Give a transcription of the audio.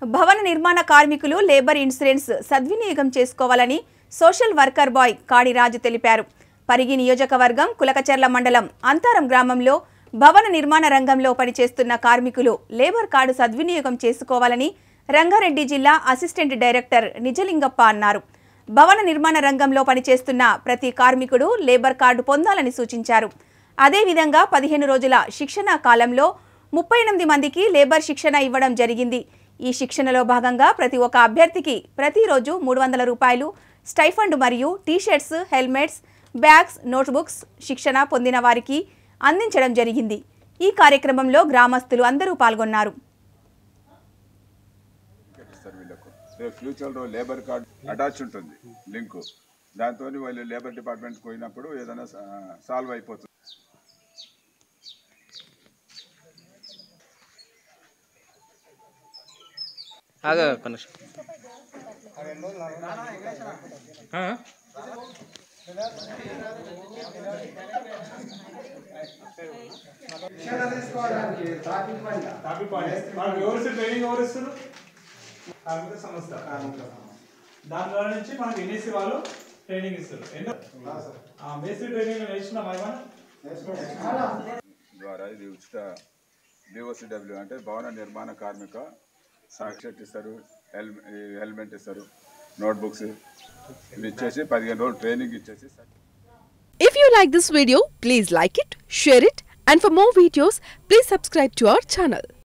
భవన నిర్మాణ కార్మికులు లేబర్ ఇన్సూరెన్స్ సద్వినియోగం చేసుకోవాలని సోషల్ వర్కర్ బాయ్ కాడిరాజు తెలిపారు. పరిగి నియోజకవర్గం కులకచర్ల మండలం అంతారం గ్రామంలో భవన నిర్మాణ రంగంలో పనిచేస్తున్న కార్మికులు లేబర్ కార్డు సద్వినియోగం చేసుకోవాలని రంగారెడ్డి జిల్లా అసిస్టెంట్ డైరెక్టర్ నిజలింగప్ప అన్నారు. భవన నిర్మాణ రంగంలో పనిచేస్తున్న ప్రతి కార్మికుడు లేబర్ కార్డు పొందాలని సూచించారు. అదేవిధంగా 15 రోజుల శిక్షణ కాలంలో 38 మందికి లేబర్ శిక్షణ ఇవ్వడం జరిగింది. ఈ శిక్షణలో భాగంగా ప్రతి ఒక్క అభ్యర్థికి ప్రతిరోజు 300 రూపాయలు స్టైఫండ్ మరియు టీ-షర్ట్స్, హెల్మెట్స్, బ్యాగ్స్, నోట్బుక్స్ శిక్షణ పొందిన వారికి అందించడం జరిగింది. ఈ కార్యక్రమంలో గ్రామస్తులు అందరూ పాల్గొన్నారు. ఫ్యూచర్లో లేబర్ కార్డ్ అటాచ్ ఉంటుంది లింకు, దాంతో వాళ్ళు లేబర్ డిపార్ట్మెంట్ పోయినప్పుడు ఏదైనా సాల్వ్ అయిపోతుంది. దాని ద్వారా నుంచి మనకి ఎన్ఎస్సి వాళ్ళు ట్రైనింగ్ ఇస్తారు. బేసిక్ ట్రైనింగ్ ద్వారా ఇది ఉచిత BOCW అంటే భవన నిర్మాణ కార్మిక సాక్షిట్ ఇస్తారు, హెల్మెట్ ఇస్తారు, నోట్బుక్స్ ఇవి ఇచ్చేసి 15 రోజులు ట్రైనింగ్ ఇచ్చేసి. If you like this video, please like it, share it, and for more videos, please subscribe to our channel.